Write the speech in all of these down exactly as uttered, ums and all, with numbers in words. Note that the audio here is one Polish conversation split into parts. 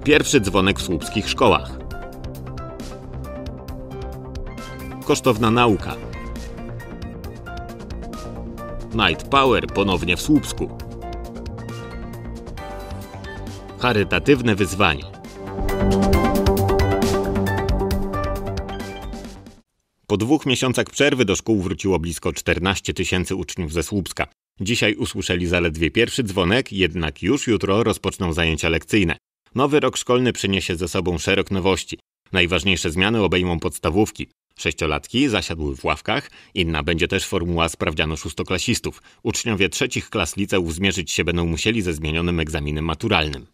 Pierwszy dzwonek w słupskich szkołach. Kosztowna nauka. Night Power ponownie w Słupsku. Charytatywne wyzwanie. Po dwóch miesiącach przerwy do szkół wróciło blisko czternaście tysięcy uczniów ze Słupska. Dzisiaj usłyszeli zaledwie pierwszy dzwonek, jednak już jutro rozpoczną zajęcia lekcyjne. Nowy rok szkolny przyniesie ze sobą szereg nowości. Najważniejsze zmiany obejmą podstawówki. Sześciolatki zasiadły w ławkach, inna będzie też formuła sprawdzianu szóstoklasistów. Uczniowie trzecich klas liceów zmierzyć się będą musieli ze zmienionym egzaminem maturalnym.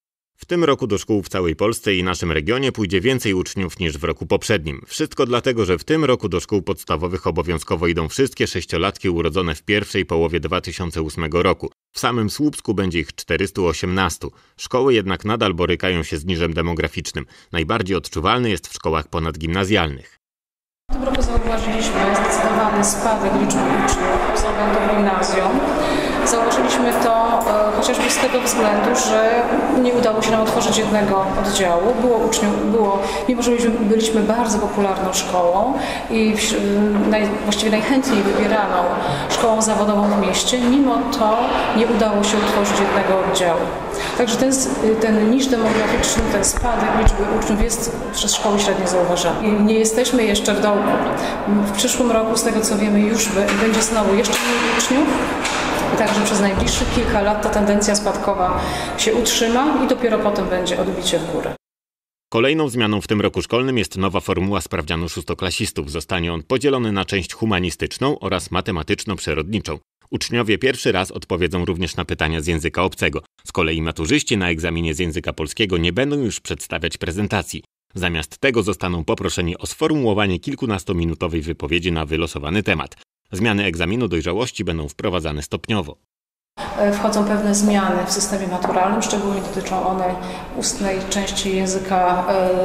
W tym roku do szkół w całej Polsce i naszym regionie pójdzie więcej uczniów niż w roku poprzednim. Wszystko dlatego, że w tym roku do szkół podstawowych obowiązkowo idą wszystkie sześciolatki urodzone w pierwszej połowie dwa tysiące ósmego roku. W samym Słupsku będzie ich czterysta osiemnaście. Szkoły jednak nadal borykają się z niżem demograficznym. Najbardziej odczuwalny jest w szkołach ponadgimnazjalnych. W tym roku zauważyliśmy zdecydowany spadek liczby uczniów absolwentów gimnazjum. Zauważyliśmy to e, chociażby z tego względu, że nie udało się nam otworzyć jednego oddziału. Było uczniów, było, mimo że byliśmy bardzo popularną szkołą i w, naj, właściwie najchętniej wybieraną szkołą zawodową w mieście, mimo to nie udało się utworzyć jednego oddziału. Także ten, ten niż demograficzny, ten spadek liczby uczniów jest przez szkoły średnie zauważany. I nie jesteśmy jeszcze w dołku. W przyszłym roku, z tego co wiemy, już będzie znowu jeszcze mniej uczniów. Także przez najbliższych kilka lat ta tendencja spadkowa się utrzyma i dopiero potem będzie odbicie w górę. Kolejną zmianą w tym roku szkolnym jest nowa formuła sprawdzianu szóstoklasistów. Zostanie on podzielony na część humanistyczną oraz matematyczno-przyrodniczą. Uczniowie pierwszy raz odpowiedzą również na pytania z języka obcego. Z kolei maturzyści na egzaminie z języka polskiego nie będą już przedstawiać prezentacji. Zamiast tego zostaną poproszeni o sformułowanie kilkunastominutowej wypowiedzi na wylosowany temat. Zmiany egzaminu dojrzałości będą wprowadzane stopniowo. Wchodzą pewne zmiany w systemie maturalnym, szczególnie dotyczą one ustnej części języka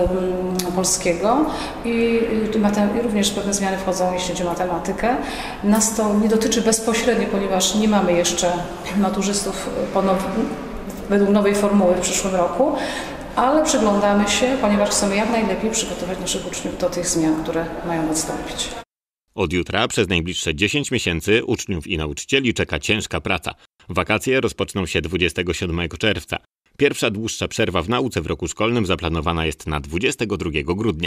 y, polskiego i y, również pewne zmiany wchodzą, jeśli chodzi o matematykę. Nas to nie dotyczy bezpośrednio, ponieważ nie mamy jeszcze maturzystów po now, według nowej formuły w przyszłym roku, ale przyglądamy się, ponieważ chcemy jak najlepiej przygotować naszych uczniów do tych zmian, które mają nastąpić. Od jutra przez najbliższe dziesięć miesięcy uczniów i nauczycieli czeka ciężka praca. Wakacje rozpoczną się dwudziestego siódmego czerwca. Pierwsza dłuższa przerwa w nauce w roku szkolnym zaplanowana jest na dwudziestego drugiego grudnia.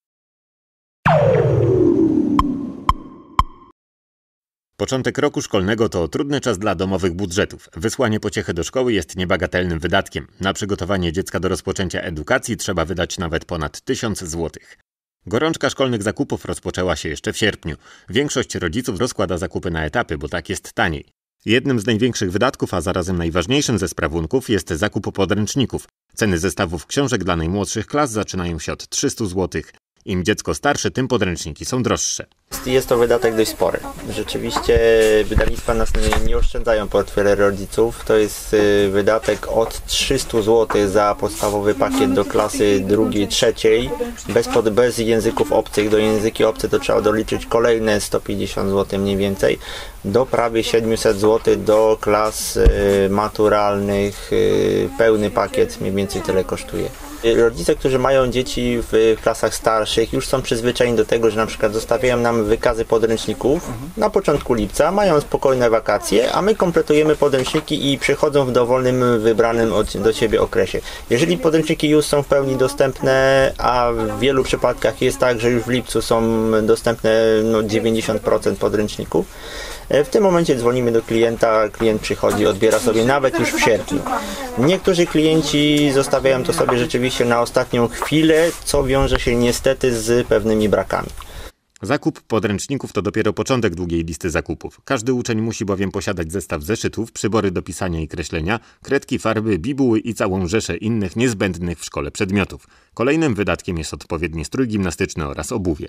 Początek roku szkolnego to trudny czas dla domowych budżetów. Wysłanie pociechy do szkoły jest niebagatelnym wydatkiem. Na przygotowanie dziecka do rozpoczęcia edukacji trzeba wydać nawet ponad tysiąc złotych. Gorączka szkolnych zakupów rozpoczęła się jeszcze w sierpniu. Większość rodziców rozkłada zakupy na etapy, bo tak jest taniej. Jednym z największych wydatków, a zarazem najważniejszym ze sprawunków jest zakup podręczników. Ceny zestawów książek dla najmłodszych klas zaczynają się od trzystu złotych. Im dziecko starsze, tym podręczniki są droższe. Jest to wydatek dość spory. Rzeczywiście wydawnictwa nas nie, nie oszczędzają portfele rodziców. To jest wydatek od trzystu złotych za podstawowy pakiet do klasy drugiej, trzeciej. Bez, pod, bez języków obcych. Do języki obce to trzeba doliczyć kolejne sto pięćdziesiąt złotych mniej więcej. Do prawie siedemset złotych do klas maturalnych. Pełny pakiet mniej więcej tyle kosztuje. Rodzice, którzy mają dzieci w klasach starszych, już są przyzwyczajeni do tego, że na przykład zostawiają nam wykazy podręczników mhm. na początku lipca, mają spokojne wakacje, a my kompletujemy podręczniki i przechodzą w dowolnym, wybranym od, do siebie okresie. Jeżeli podręczniki już są w pełni dostępne, a w wielu przypadkach jest tak, że już w lipcu są dostępne no, dziewięćdziesiąt procent podręczników, w tym momencie dzwonimy do klienta, klient przychodzi, odbiera sobie nawet już w sierpniu. Niektórzy klienci zostawiają to sobie rzeczywiście na ostatnią chwilę, co wiąże się niestety z pewnymi brakami. Zakup podręczników to dopiero początek długiej listy zakupów. Każdy uczeń musi bowiem posiadać zestaw zeszytów, przybory do pisania i kreślenia, kredki, farby, bibuły i całą rzeszę innych niezbędnych w szkole przedmiotów. Kolejnym wydatkiem jest odpowiedni strój gimnastyczny oraz obuwie.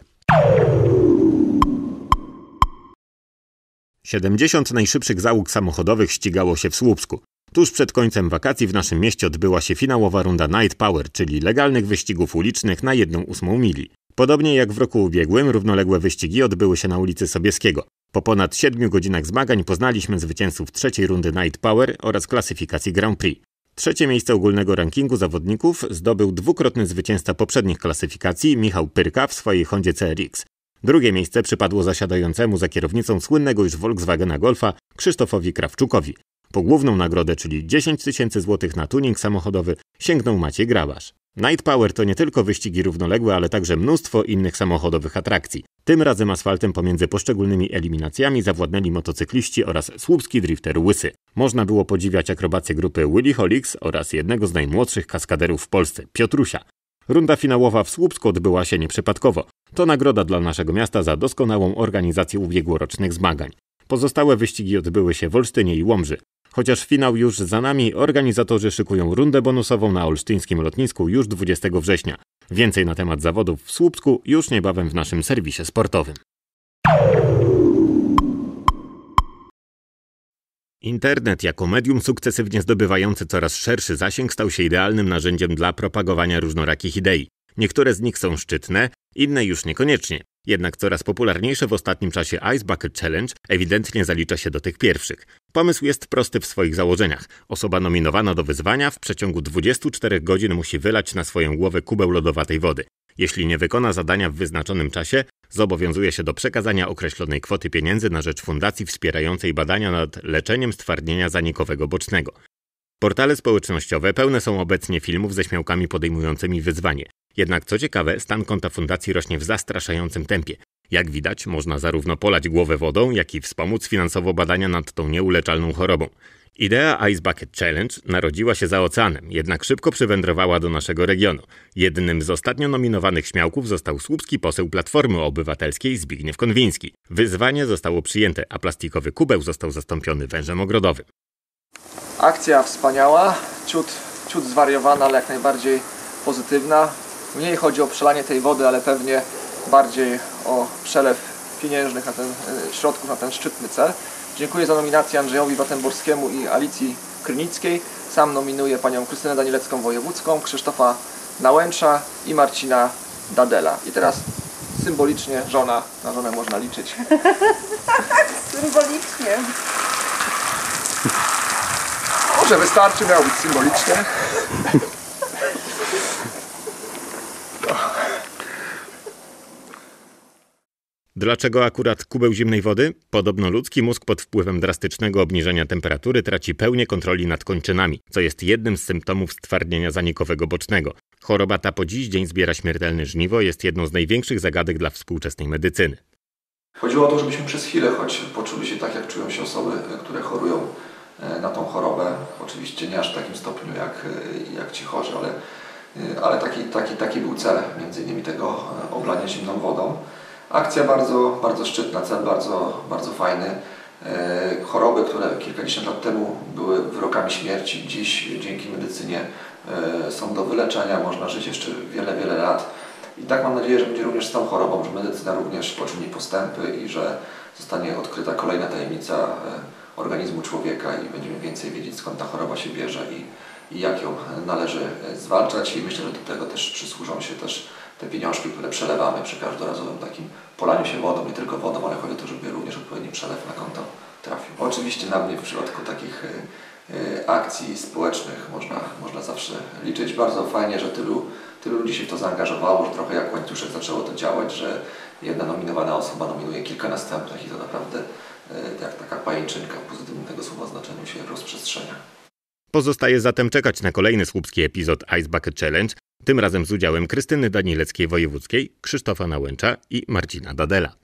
siedemdziesiąt najszybszych załóg samochodowych ścigało się w Słupsku. Tuż przed końcem wakacji w naszym mieście odbyła się finałowa runda Night Power, czyli legalnych wyścigów ulicznych na jedną ósmą mili. Podobnie jak w roku ubiegłym, równoległe wyścigi odbyły się na ulicy Sobieskiego. Po ponad siedmiu godzinach zmagań poznaliśmy zwycięzców trzeciej rundy Night Power oraz klasyfikacji Grand Prix. Trzecie miejsce ogólnego rankingu zawodników zdobył dwukrotny zwycięzca poprzednich klasyfikacji Michał Pyrka w swojej Hondzie C R X. Drugie miejsce przypadło zasiadającemu za kierownicą słynnego już Volkswagena Golfa Krzysztofowi Krawczukowi. Po główną nagrodę, czyli dziesięć tysięcy złotych na tuning samochodowy, sięgnął Maciej Grabarz. Night Power to nie tylko wyścigi równoległe, ale także mnóstwo innych samochodowych atrakcji. Tym razem asfaltem pomiędzy poszczególnymi eliminacjami zawładnęli motocykliści oraz słupski drifter Łysy. Można było podziwiać akrobację grupy Willyholics oraz jednego z najmłodszych kaskaderów w Polsce, Piotrusia. Runda finałowa w Słupsku odbyła się nieprzypadkowo. To nagroda dla naszego miasta za doskonałą organizację ubiegłorocznych zmagań. Pozostałe wyścigi odbyły się w Olsztynie i Łomży. Chociaż finał już za nami, organizatorzy szykują rundę bonusową na olsztyńskim lotnisku już dwudziestego września. Więcej na temat zawodów w Słupsku już niebawem w naszym serwisie sportowym. Internet jako medium sukcesywnie zdobywający coraz szerszy zasięg stał się idealnym narzędziem dla propagowania różnorakich idei. Niektóre z nich są szczytne, inne już niekoniecznie. Jednak coraz popularniejsze w ostatnim czasie Ice Bucket Challenge ewidentnie zalicza się do tych pierwszych. Pomysł jest prosty w swoich założeniach. Osoba nominowana do wyzwania w przeciągu dwudziestu czterech godzin musi wylać na swoją głowę kubeł lodowatej wody. Jeśli nie wykona zadania w wyznaczonym czasie, zobowiązuje się do przekazania określonej kwoty pieniędzy na rzecz fundacji wspierającej badania nad leczeniem stwardnienia zanikowego bocznego. Portale społecznościowe pełne są obecnie filmów ze śmiałkami podejmującymi wyzwanie. Jednak co ciekawe, stan konta fundacji rośnie w zastraszającym tempie. Jak widać, można zarówno polać głowę wodą, jak i wspomóc finansowo badania nad tą nieuleczalną chorobą. Idea Ice Bucket Challenge narodziła się za oceanem, jednak szybko przywędrowała do naszego regionu. Jednym z ostatnio nominowanych śmiałków został słupski poseł Platformy Obywatelskiej Zbigniew Konwiński. Wyzwanie zostało przyjęte, a plastikowy kubeł został zastąpiony wężem ogrodowym. Akcja wspaniała, ciut, ciut zwariowana, ale jak najbardziej pozytywna. Mniej chodzi o przelanie tej wody, ale pewnie bardziej o przelew pieniężnych na ten, środków na ten szczytny cel. Dziękuję za nominację Andrzejowi Wattenborskiemu i Alicji Krynickiej. Sam nominuję panią Krystynę Danielecką-Wojewódzką, Krzysztofa Nałęcza i Marcina Dadela. I teraz symbolicznie żona, na żonę można liczyć. Symbolicznie. Może wystarczy, miało być symbolicznie. Dlaczego akurat kubeł zimnej wody? Podobno ludzki mózg pod wpływem drastycznego obniżenia temperatury traci pełnię kontroli nad kończynami, co jest jednym z symptomów stwardnienia zanikowego bocznego. Choroba ta po dziś dzień zbiera śmiertelne żniwo, jest jedną z największych zagadek dla współczesnej medycyny. Chodziło o to, żebyśmy przez chwilę choć poczuli się tak, jak czują się osoby, które chorują na tą chorobę. Oczywiście nie aż w takim stopniu jak, jak ci chorzy, ale, ale taki, taki, taki był cel między innymi tego oblania zimną wodą. Akcja bardzo, bardzo szczytna, cel bardzo, bardzo fajny. E, choroby, które kilkadziesiąt lat temu były wyrokami śmierci, dziś dzięki medycynie e, są do wyleczenia, można żyć jeszcze wiele, wiele lat. I tak mam nadzieję, że będzie również z tą chorobą, że medycyna również poczyni postępy i że zostanie odkryta kolejna tajemnica e, organizmu człowieka i będziemy więcej wiedzieć, skąd ta choroba się bierze i, i jak ją należy zwalczać. I myślę, że do tego też przysłużą się też te pieniążki, które przelewamy przy każdorazowym takim polaniu się wodą, nie tylko wodą, ale chodzi o to, żeby również odpowiedni przelew na konto trafił. Oczywiście na mnie w przypadku takich y, y, akcji społecznych można, można zawsze liczyć. Bardzo fajnie, że tylu, tylu ludzi się w to zaangażowało, że trochę jak łańcuszek zaczęło to działać, że jedna nominowana osoba nominuje kilka następnych i to naprawdę y, jak taka pajęczynka w pozytywnym tego słowa znaczeniu się rozprzestrzenia. Pozostaje zatem czekać na kolejny słupski epizod Ice Bucket Challenge, tym razem z udziałem Krystyny Danieleckiej-Wojewódzkiej, Krzysztofa Nałęcza i Marcina Dadela.